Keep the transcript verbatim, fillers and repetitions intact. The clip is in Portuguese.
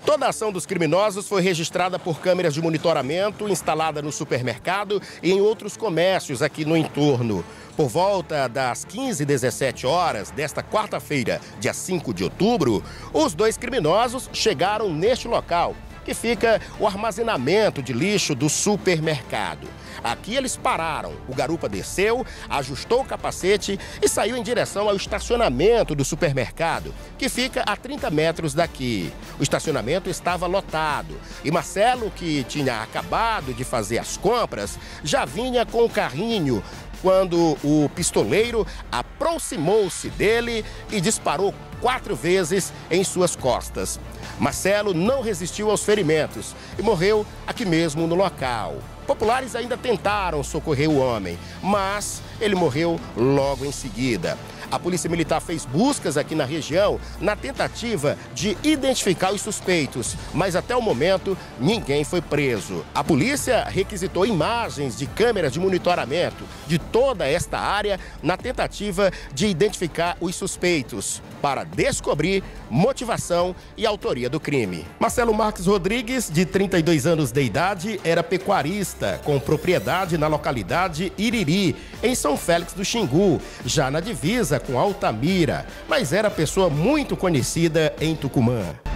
Toda a ação dos criminosos foi registrada por câmeras de monitoramento instalada no supermercado e em outros comércios aqui no entorno. Por volta das quinze e dezessete horas desta quarta-feira, dia cinco de outubro, os dois criminosos chegaram neste local, que fica o armazenamento de lixo do supermercado. Aqui eles pararam, o garupa desceu, ajustou o capacete e saiu em direção ao estacionamento do supermercado, que fica a trinta metros daqui. O estacionamento estava lotado e Marcelo, que tinha acabado de fazer as compras, já vinha com o carrinho quando o pistoleiro aproximou-se dele e disparou quatro vezes em suas costas. Marcelo não resistiu aos ferimentos e morreu aqui mesmo no local. Populares ainda tentaram socorrer o homem, mas ele morreu logo em seguida. A Polícia Militar fez buscas aqui na região na tentativa de identificar os suspeitos, mas até o momento ninguém foi preso. A polícia requisitou imagens de câmeras de monitoramento de toda esta área na tentativa de identificar os suspeitos para descobrir motivação e autoria do crime. Marcelo Marques Rodrigues, de trinta e dois anos de idade, era pecuarista com propriedade na localidade Iriri, em São Félix do Xingu, já na divisa com Altamira, mas era pessoa muito conhecida em Tucumã.